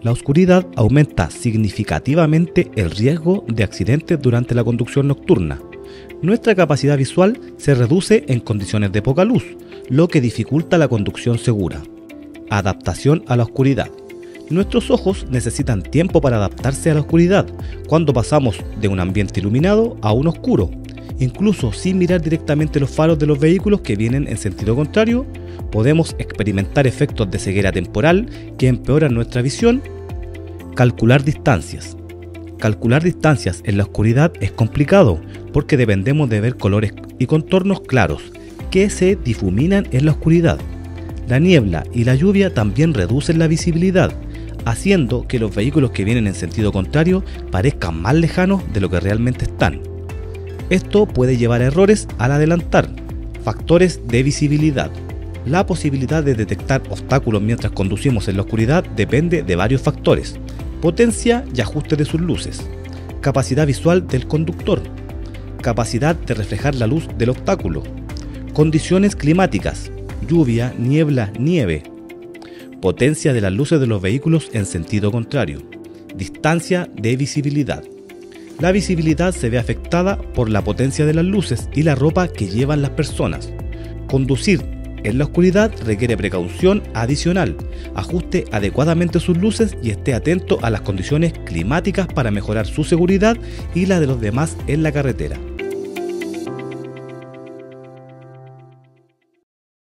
La oscuridad aumenta significativamente el riesgo de accidentes durante la conducción nocturna. Nuestra capacidad visual se reduce en condiciones de poca luz, lo que dificulta la conducción segura. Adaptación a la oscuridad. Nuestros ojos necesitan tiempo para adaptarse a la oscuridad cuando pasamos de un ambiente iluminado a uno oscuro. Incluso sin mirar directamente los faros de los vehículos que vienen en sentido contrario, podemos experimentar efectos de ceguera temporal que empeoran nuestra visión. Calcular distancias. Calcular distancias en la oscuridad es complicado porque dependemos de ver colores y contornos claros que se difuminan en la oscuridad. La niebla y la lluvia también reducen la visibilidad, haciendo que los vehículos que vienen en sentido contrario parezcan más lejanos de lo que realmente están. Esto puede llevar a errores al adelantar. Factores de visibilidad. La posibilidad de detectar obstáculos mientras conducimos en la oscuridad depende de varios factores: potencia y ajuste de sus luces, capacidad visual del conductor, capacidad de reflejar la luz del obstáculo, condiciones climáticas, lluvia, niebla, nieve, potencia de las luces de los vehículos en sentido contrario, distancia de visibilidad. La visibilidad se ve afectada por la potencia de las luces y la ropa que llevan las personas. Conducir en la oscuridad requiere precaución adicional. Ajuste adecuadamente sus luces y esté atento a las condiciones climáticas para mejorar su seguridad y la de los demás en la carretera.